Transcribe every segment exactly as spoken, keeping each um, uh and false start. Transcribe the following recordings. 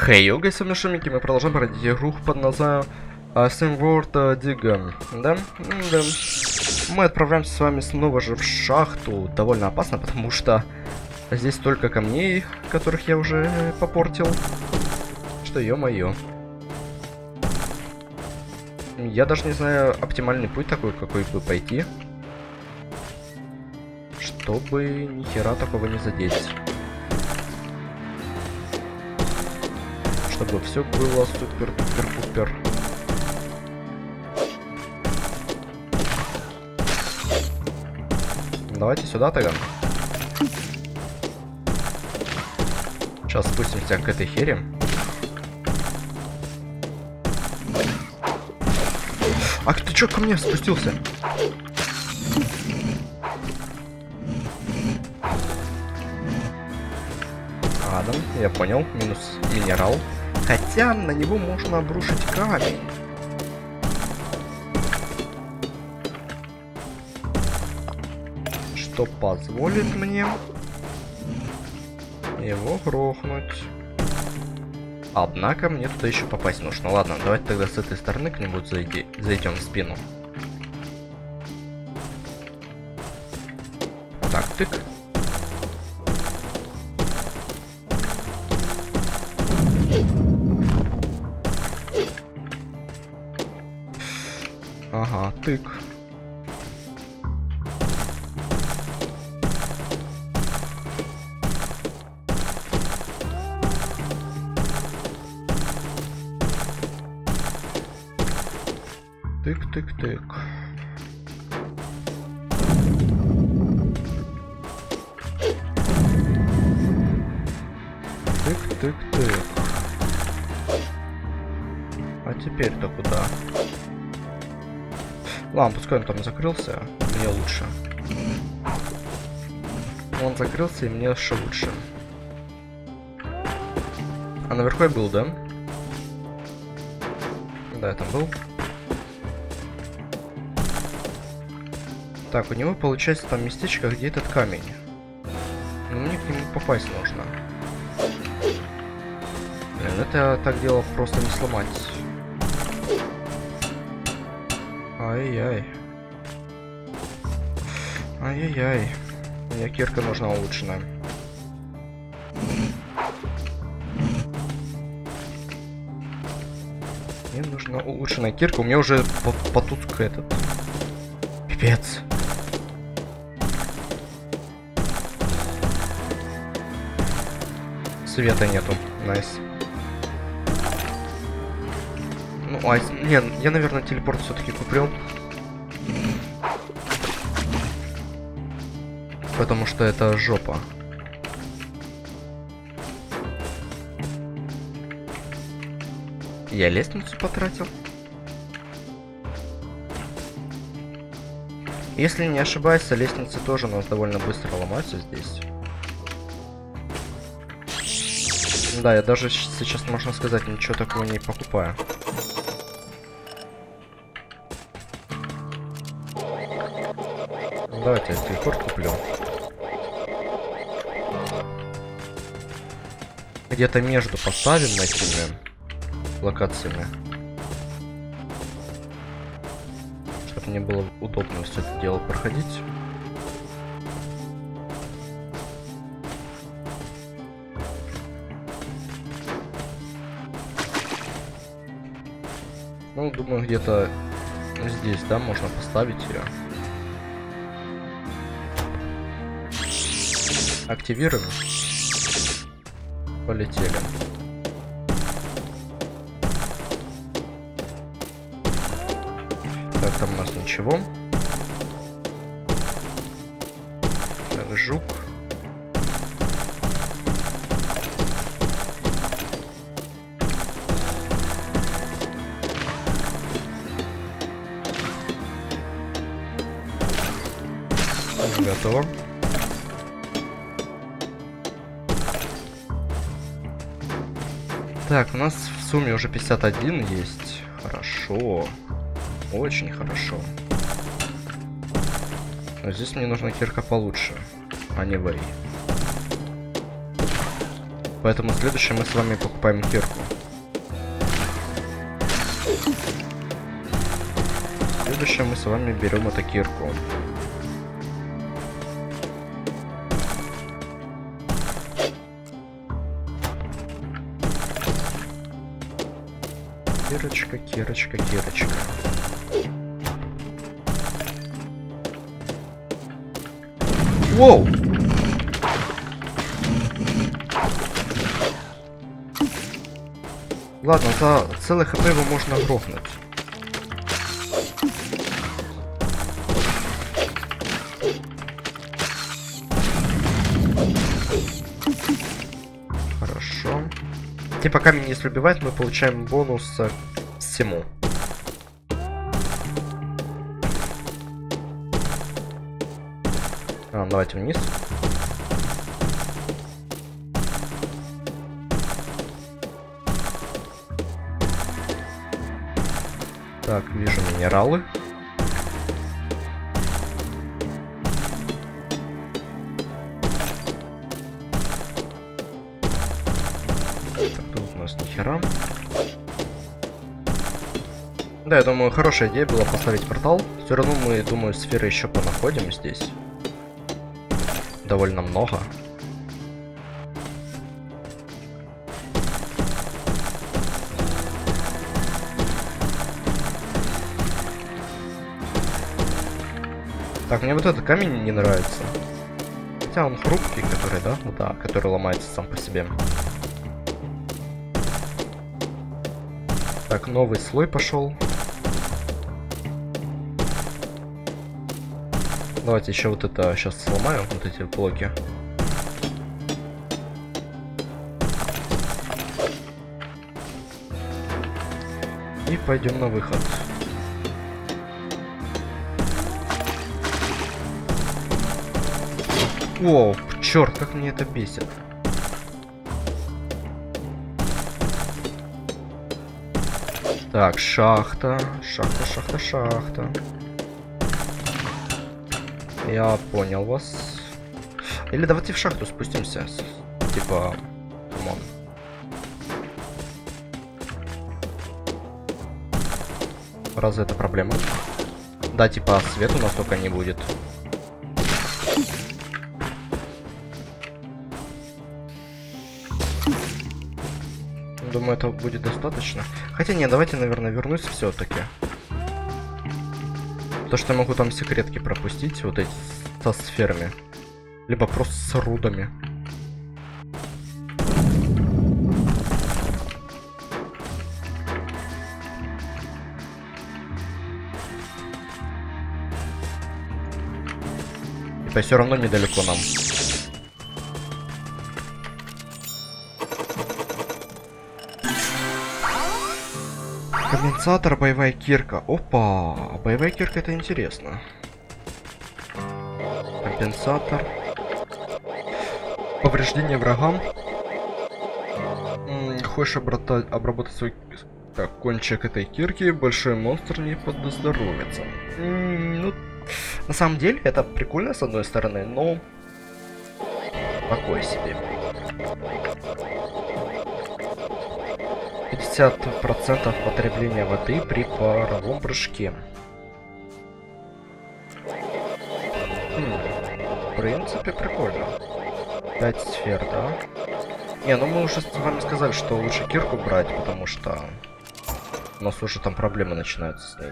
Хей, йога, сегодня шумики, мы продолжаем проходить игру под названием uh, SimWorld uh, Digger. Да? Да. Мы отправляемся с вами снова же в шахту. Довольно опасно, потому что здесь столько камней, которых я уже попортил. Что, ё-моё. Я даже не знаю оптимальный путь такой, какой бы пойти, чтобы ни хера такого не задеть. Чтобы все было супер-пупер-пупер. Давайте сюда тогда. Сейчас спустимся к этой хере. Ах, ты чё ко мне спустился? Ладно, я понял. Минус минерал. Хотя на него можно обрушить камень. Что позволит мне его грохнуть. Однако мне туда еще попасть нужно. Ладно, давайте тогда с этой стороны к нему зайди, зайдем в спину. Так, тык. Ага, тык. Тык-тык-тык. Тык-тык-тык. А теперь-то куда? Ладно, пускай он там закрылся, мне лучше. Он закрылся, и мне еще лучше. А наверху я был, да? Да, я там был. Так, у него получается там местечко, где этот камень. Но мне к нему попасть нужно. Блин, это так дело просто не сломать. Ай-яй. Ай-яй-яй. Мне кирка нужна улучшенная. Мне нужна улучшенная кирка. У меня уже потуск этот. Пипец. Света нету. Найс. Ну, а, не, я, наверное, телепорт все-таки куплю. Потому что это жопа. Я лестницу потратил. Если не ошибаюсь, лестницы тоже у нас довольно быстро ломаются здесь. Да, я даже сейчас, можно сказать, ничего такого не покупаю. Давайте я телепорт куплю. Где-то между поставим этими локациями. Чтобы мне было удобно все это дело проходить. Ну, думаю, где-то здесь, да, можно поставить ее. Активируем. Полетели. Так, там у нас ничего. Так, жук. Готово. Так, у нас в сумме уже пятьдесят один есть. Хорошо. Очень хорошо. Но здесь мне нужна кирка получше, а не вей. Поэтому следующее мы с вами покупаем кирку. Следующее мы с вами берем эту кирку. Кирочка, кирочка, кирочка. Воу! Ладно, за целый хп его можно грохнуть. Хорошо. Типа камень, если убивать, мы получаем бонус к всему. А, давайте вниз. Так, вижу минералы. Так, тут у нас нихера. Да, я думаю, хорошая идея была поставить портал. Все равно мы, думаю, сферы еще понаходим здесь. Довольно много. Так, мне вот этот камень не нравится. Хотя он хрупкий, который, да? Ну да, который ломается сам по себе. Так, новый слой пошел. Давайте еще вот это сейчас сломаю, вот эти блоки. И пойдем на выход. О, черт, как мне это бесит. Так, шахта, шахта, шахта, шахта. Я понял вас. Или давайте в шахту спустимся. Типа, камон. Разве это проблема? Да, типа, свет у нас только не будет. Думаю, это будет достаточно. Хотя нет, давайте, наверное, вернусь все-таки. То, что я могу там секретки пропустить, вот эти со сферами. Либо просто с рудами. Это все равно недалеко нам. Конденсатор, боевая кирка. Опа, боевая кирка, это интересно. Компенсатор. Повреждение врагам. М-м, хочешь обратать, обработать свой так, кончик этой кирки, большой монстр не подоздоровится. М-м, ну, на самом деле, это прикольно с одной стороны, но такой себе. пятьдесят процентов потребления воды при паровом прыжке. Хм, в принципе, прикольно. пять сфер, да? Не, ну мы уже с вами сказали, что лучше кирку брать, потому что у нас уже там проблемы начинаются с ней.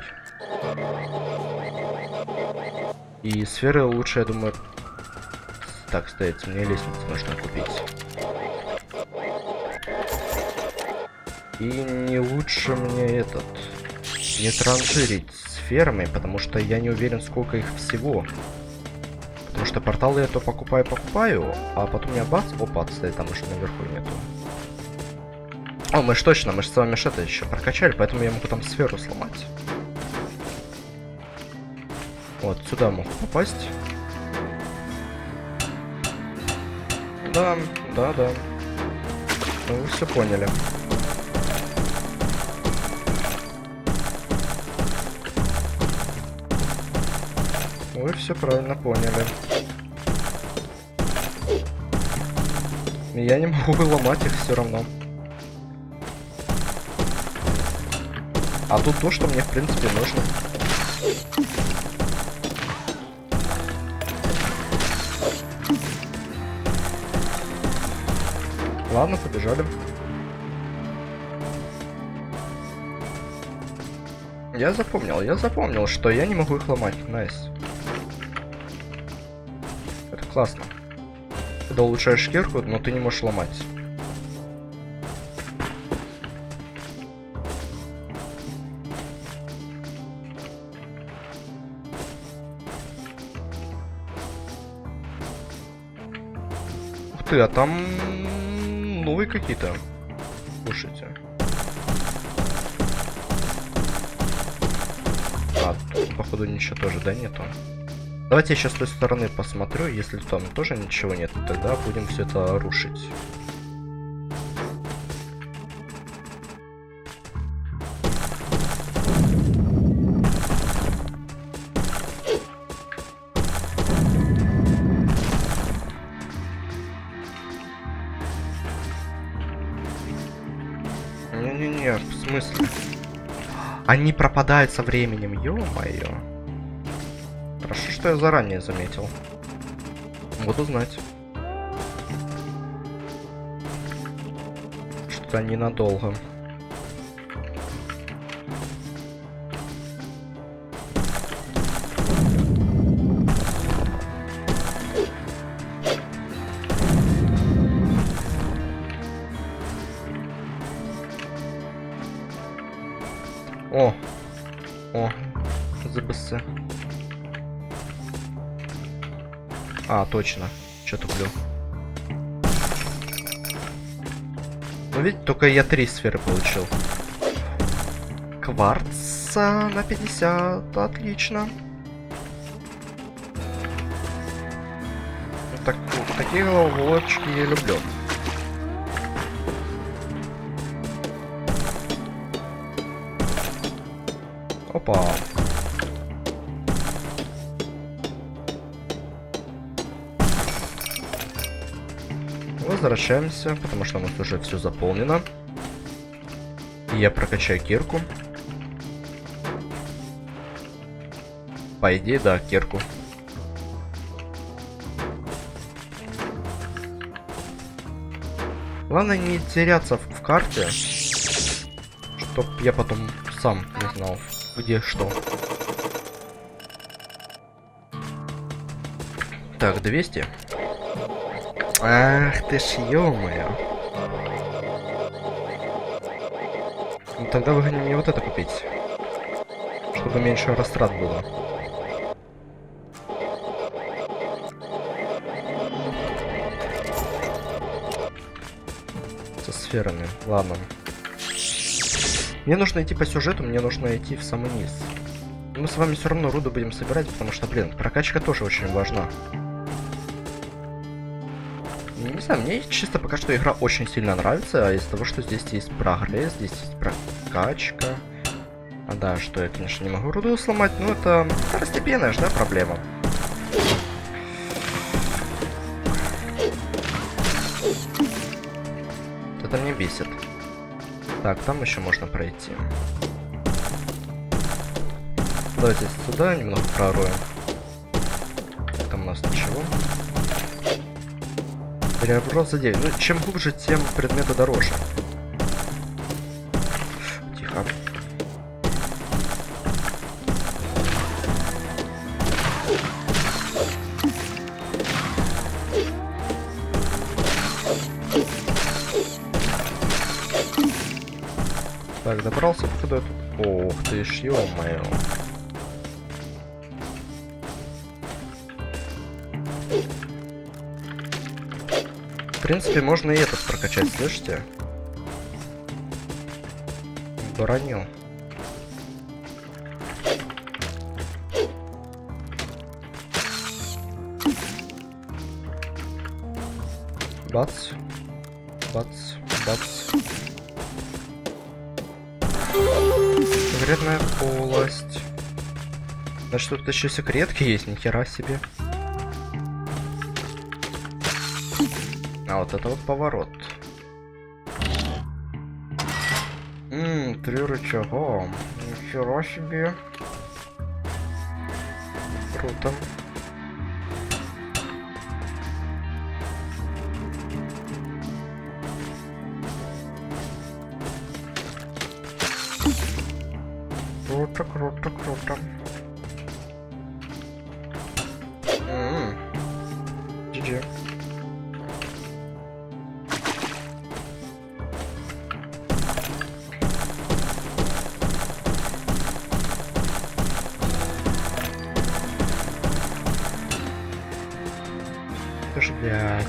И сферы лучше, я думаю... Так, стоять, мне лестницу нужно купить. И не лучше мне этот... не транжирить сферами, потому что я не уверен, сколько их всего. Потому что порталы я то покупаю-покупаю, а потом я бац, опа, стоит, там уже наверху нету. О, мы ж точно, мы же с вами что-то еще прокачали, поэтому я могу там сферу сломать. Вот, сюда могу попасть. Да, да, да. Ну, вы все поняли. Вы все правильно поняли. Я не могу ломать их все равно. А тут то, что мне в принципе нужно. Ладно, побежали. Я запомнил, я запомнил, что я не могу их ломать. Найс. Это классно. Когда улучшаешь кирку, но ты не можешь ломать. Ух ты, а там новые какие-то. Слушайте. А, тут, походу, ничего тоже, да, нету? Давайте я сейчас с той стороны посмотрю. Если там тоже ничего нет, тогда будем все это рушить. Не-не-не, в смысле? Они пропадают со временем, ё-моё. Хорошо, что я заранее заметил. Буду знать. Что ненадолго. О, о, ЗБС. А, точно. Что туплю? Ну, ведь только я три сферы получил. Кварца на пятьдесят. Отлично. Так, такие головоломочки я люблю. Опа. Возвращаемся, потому что у нас уже все заполнено. И я прокачаю кирку. По идее, да, кирку. Главное не теряться в, в карте, чтоб я потом сам не знал, где что. Так, двести. Ах ты ж, ё-моё. Ну тогда выгоднее мне вот это купить, чтобы меньше растрат было. Со сферами, ладно. Мне нужно идти по сюжету, мне нужно идти в самый низ. Мы с вами все равно руду будем собирать, потому что, блин, прокачка тоже очень важна. Не знаю, мне чисто пока что игра очень сильно нравится, а из того, что здесь есть прогресс, здесь есть прокачка. А да, что я, конечно, не могу руду сломать, но это второстепенная же, да, проблема. Это мне бесит. Так, там еще можно пройти. Давайте сюда немного пророем. Там у нас ничего. Переоброс за девять. Ну, чем глубже, тем предметы дороже. Тихо. Так, добрался, походу я тут. Ох ты ж, ё-моё. В принципе, можно и этот прокачать, слышите? Броню. Бац. Бац. Бац. Секретная полость. Значит, тут еще секретки есть, нихера себе. А вот это вот поворот. Ммм, три рычага. Ничего себе. Круто. Круто, круто, круто. Ммм. джи джи. Тоже, блядь.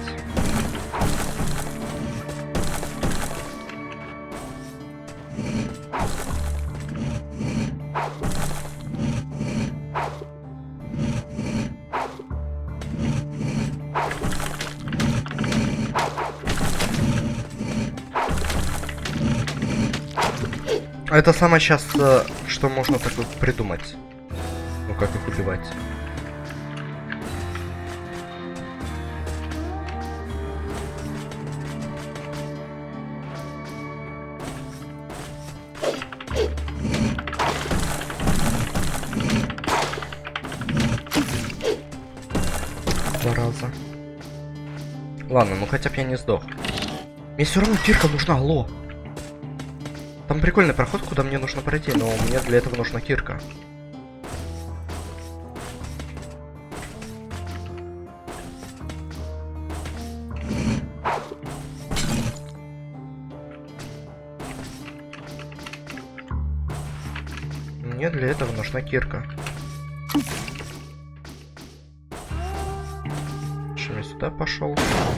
Это самое сейчас, что можно такое придумать. Ну как их убивать? Два раза. Ладно, ну хотя бы я не сдох. Мне все равно кирка нужна, алло. Там прикольный проход, куда мне нужно пройти, но мне для этого нужна кирка. Мне для этого нужна кирка. Чем я сюда пошел?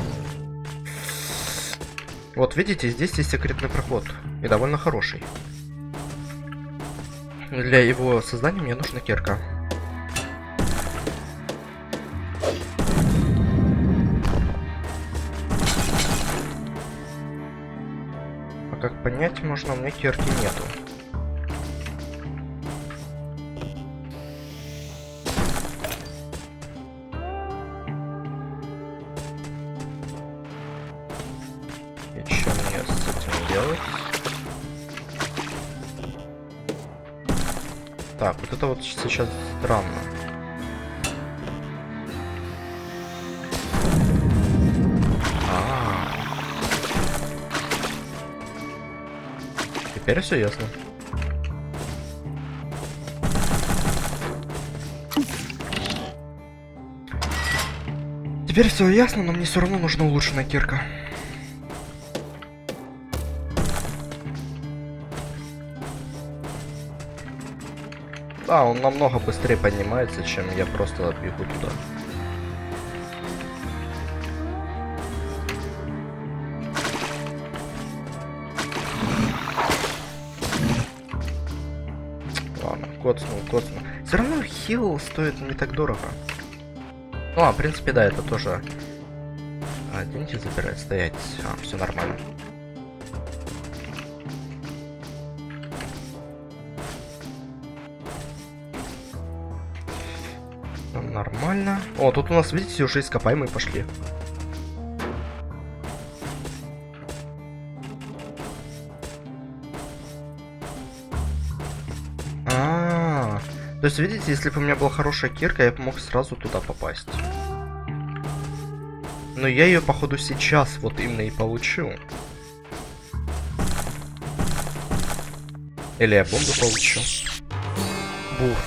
Вот видите, здесь есть секретный проход. И довольно хороший. Для его создания мне нужна кирка. А как понять можно, у меня кирки нету. Так, вот это вот сейчас странно. А-а-а. Теперь все ясно. Теперь все ясно, но мне все равно нужна улучшенная кирка. Да, он намного быстрее поднимается, чем я просто бегу туда. Ладно, коцнул, коцнул. Все равно хил стоит не так дорого. Ну, а, в принципе, да, это тоже... А, деньги забирать, стоять. А, все нормально. Нормально. О, тут у нас, видите, уже ископаемые пошли. А, -а, -а. То есть, видите, если бы у меня была хорошая кирка, я бы мог сразу туда попасть. Но я ее, походу, сейчас вот именно и получил. Или я бомбу получу. Бух.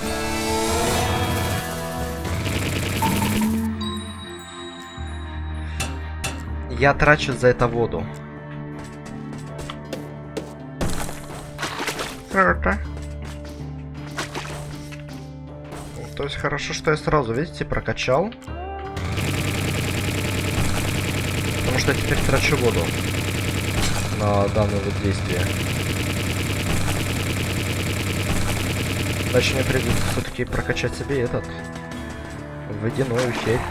Я трачу за это воду. Круто. То есть хорошо, что я сразу, видите, прокачал. Потому что я теперь трачу воду на данное вот действие. Дальше мне придется все-таки прокачать себе этот водяную херь.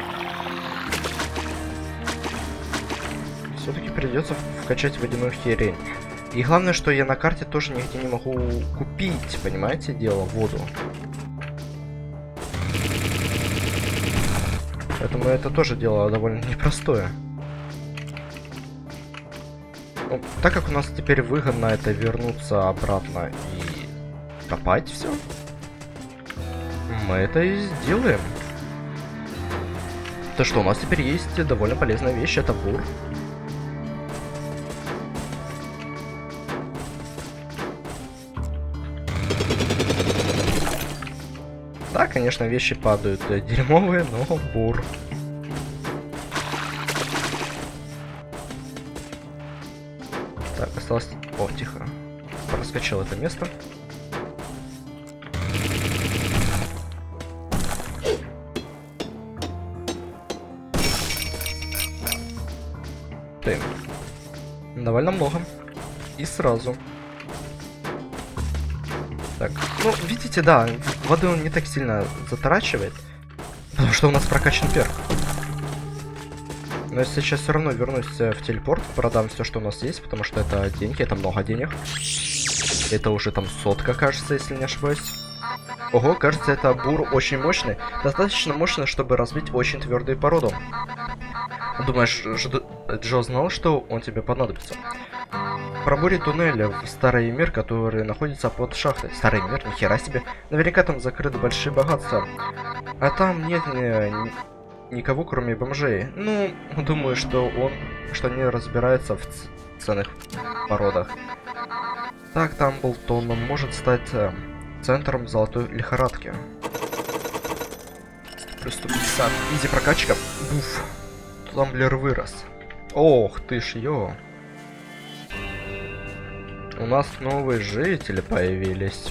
Все-таки придется вкачать водяную херень. И главное, что я на карте тоже нигде не могу купить, понимаете, дело, воду. Поэтому это тоже дело довольно непростое. Ну, так как у нас теперь выгодно это вернуться обратно и копать все, мы это и сделаем. То что, у нас теперь есть довольно полезная вещь, это бур. Да, конечно, вещи падают э, дерьмовые, но бур. Так, осталось... О, тихо. Проскочил это место. Ты. Довольно много. И сразу. Так, ну, видите, да, воды он не так сильно затрачивает, потому что у нас прокачан перк. Но если сейчас все равно вернусь в телепорт, продам все, что у нас есть, потому что это деньги, это много денег. Это уже там сотка, кажется, если не ошибаюсь. Ого, кажется, это бур очень мощный. Достаточно мощный, чтобы разбить очень твердую породу. Думаешь, Джо знал, что он тебе понадобится? Пробури туннель в старый мир, который находится под шахтой. Старый мир? Нихера себе. Наверняка там закрыты большие богатства. А там нет ни, никого, кроме бомжей. Ну, думаю, что он, что они разбираются в ценных породах. Так, Тамблтон может стать э, центром золотой лихорадки. Плюс сто пятьдесят. Изи прокачка. Буф. Тамблер вырос. Ох ты ж, ё. У нас новые жители появились.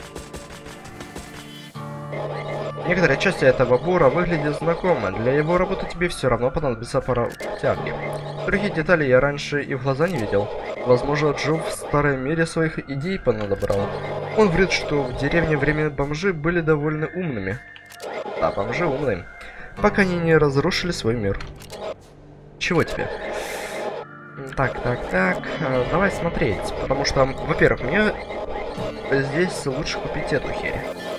Некоторые части этого бура выглядят знакомо. Для его работы тебе все равно понадобится пара тяги. Другие детали я раньше и в глаза не видел. Возможно, Джо в старом мире своих идей понадобрал. Он врет, что в деревне временные бомжи были довольно умными. Да, бомжи умные. Пока они не разрушили свой мир. Чего тебе? Так, так, так, давай смотреть, потому что, во-первых, мне здесь лучше купить эту херь.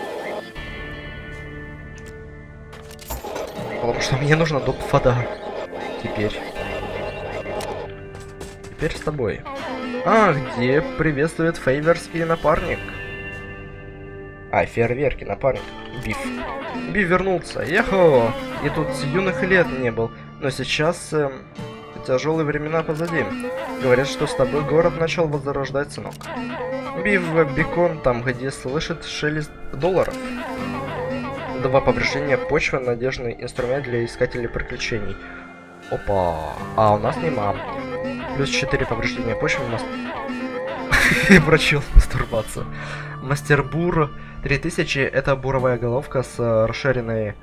Потому что мне нужно доп. Вода. Теперь. Теперь с тобой. А, где приветствует фейверский напарник? А, фейерверки, напарник. Биф. Биф вернулся. Ехо! И тут с юных лет не был, но сейчас... Э Тяжелые времена позади. Говорят, что с тобой город начал возрождать, сынок. Бив Бекон, там, где слышит шелест долларов. Два повреждения почвы, надежный инструмент для искателей приключений. Опа, а у нас нема. Плюс четыре повреждения почвы у нас... Я прочил мастурбацию. Мастербур три тысячи, это буровая головка с расширенной...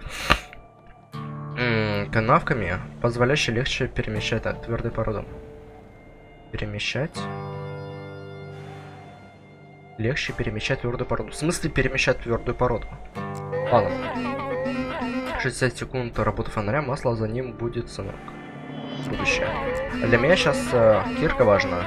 канавками, позволяющие легче перемещать так, твердую породу. Перемещать. Легче перемещать твердую породу. В смысле перемещать твердую породу? Ладно. шестьдесят секунд работы фонаря, масло за ним будет, сынок. Будущее. Для меня сейчас э, кирка важна.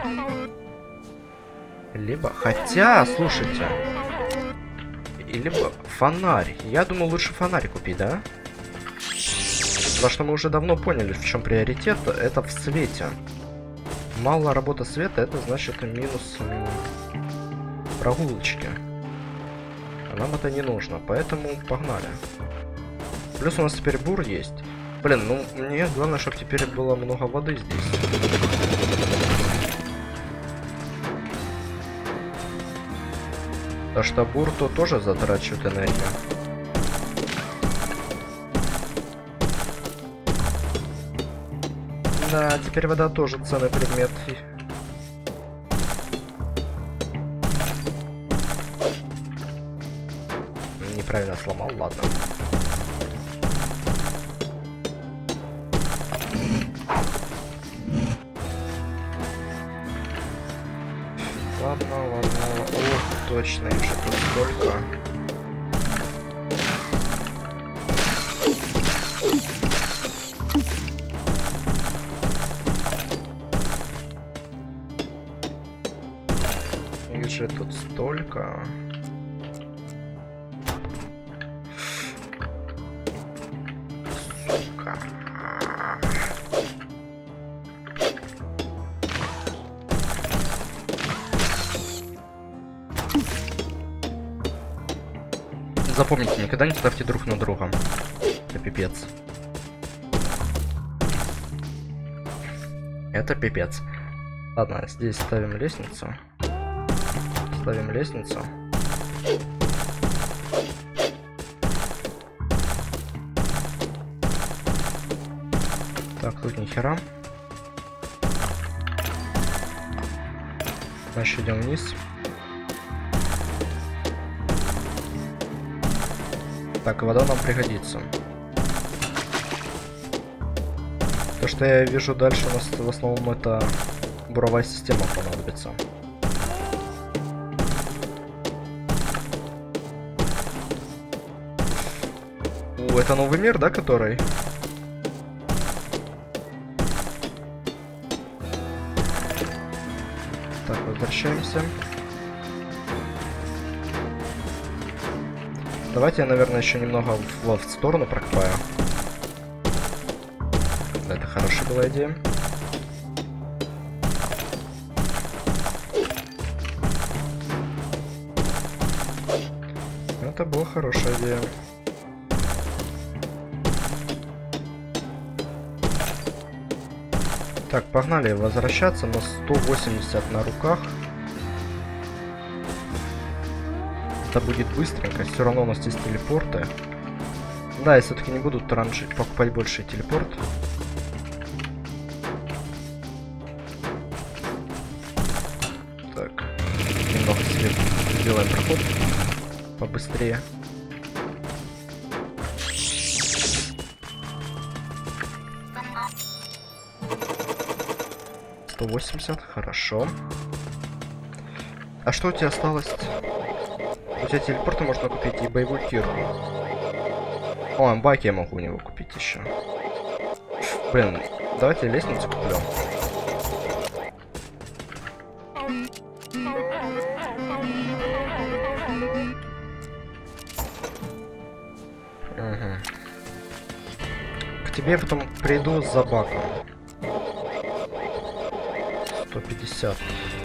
Либо, хотя, слушайте. Либо фонарь. Я думаю, лучше фонарь купить, да? Потому что мы уже давно поняли, в чем приоритет, это в свете. Мало работы света, это значит минус прогулочки. А нам это не нужно, поэтому погнали. Плюс у нас теперь бур есть. Блин, ну мне главное, чтобы теперь было много воды здесь. Потому что бур то тоже затрачивает энергию. Да, теперь вода тоже ценный предмет. Неправильно сломал, ладно. Ладно, ладно. О, точно, их же тут столько. Их же тут столько. Сука. Запомните, никогда не ставьте друг на друга. Это пипец. Это пипец. Ладно, здесь ставим лестницу. Ставим лестницу. Так, тут ни хера. Значит, идем вниз. Так, вода нам пригодится. То, что я вижу дальше, у нас в основном это буровая система понадобится. О, это новый мир, да, который? Так, возвращаемся. Давайте я, наверное, еще немного в, в сторону прокопаю. Это хорошая была идея. Это была хорошая идея. Так, погнали возвращаться на сто восемьдесят на руках. Это будет быстренько, все равно у нас есть телепорты. Да, я все-таки не буду транжить, покупать больше телепорт. Так, немного себе сделаем проход побыстрее. сто восемьдесят, хорошо. А что у тебя осталось? У тебя телепорты можно купить и боевой тир. О, баки я могу у него купить еще. Блин, давайте лестницу куплю. Угу. К тебе потом приду за баком. сто пятьдесят.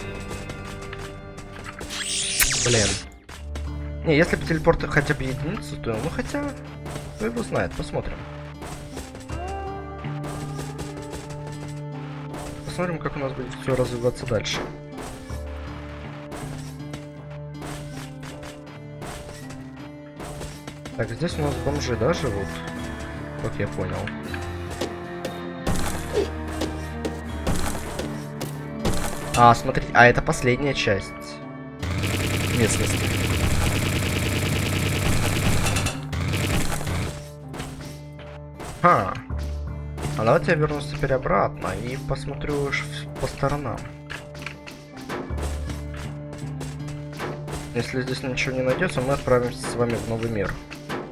Блин. Не, если бы телепорт хотя бы единицу, то, ну хотя, кто его знает, посмотрим. Посмотрим, как у нас будет все развиваться дальше. Так, здесь у нас бомжи, да, живут? Как я понял. А, смотрите, а это последняя часть местности. Ха. А давайте я вернусь теперь обратно и посмотрю по сторонам. Если здесь ничего не найдется, мы отправимся с вами в новый мир.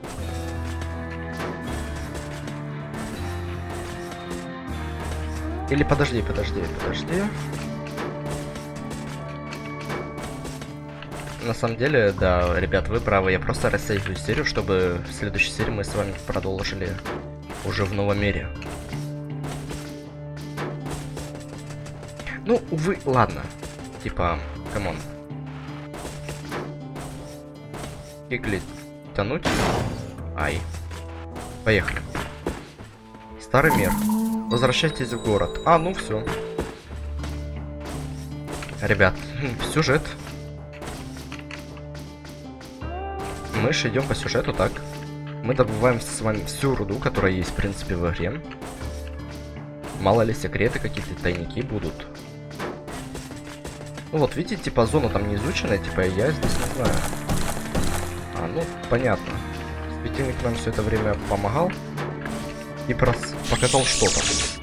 Или подожди, подожди, подожди. На самом деле, да, ребят, вы правы. Я просто растягиваю серию, чтобы в следующей серии мы с вами продолжили уже в новом мире. Ну, увы, ладно. Типа, камон. Иглит тянуть. Ай. Поехали. Старый мир. Возвращайтесь в город. А, ну все. Ребят, сюжет. Мы же идем по сюжету, так. Мы добываем с вами всю руду, которая есть, в принципе, в игре. Мало ли секреты, какие-то тайники будут. Ну вот, видите, типа, зона там не изученная, типа, я здесь не знаю. А, ну, понятно. Светильник нам все это время помогал. И просто показал что-то.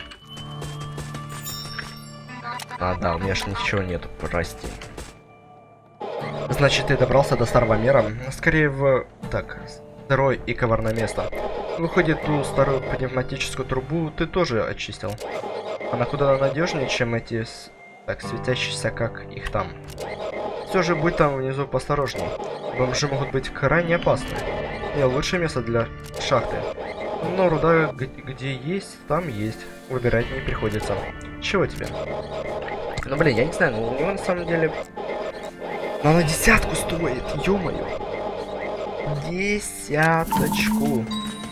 А, да, у меня ж ничего нету, прости. Значит, ты добрался до старого мира. Скорее в... Так, сырое и коварное место. Выходит, ту старую пневматическую трубу ты тоже очистил. Она куда надежнее, чем эти... Так, светящиеся, как их там. Все же будь там внизу поосторожней. Бомжи могут быть крайне опасны. Не лучшее место для шахты. Но руда где есть, там есть. Выбирать не приходится. Чего тебе? Ну блин, я не знаю, но у него на самом деле... Но она десятку стоит, ё-моё. Десяточку.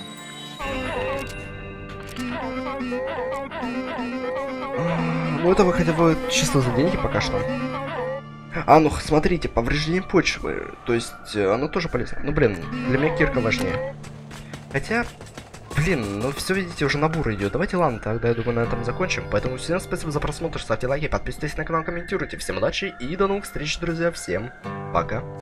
Ну это вы хотя бы чисто за деньги пока что. А, ну смотрите, повреждение почвы. То есть оно тоже полезно. Ну блин, для меня кирка важнее. Хотя, блин, ну все видите, уже набор идет. Давайте, ладно, тогда я думаю на этом закончим. Поэтому всем спасибо за просмотр, ставьте лайки, подписывайтесь на канал, комментируйте. Всем удачи и до новых встреч, друзья. Всем пока.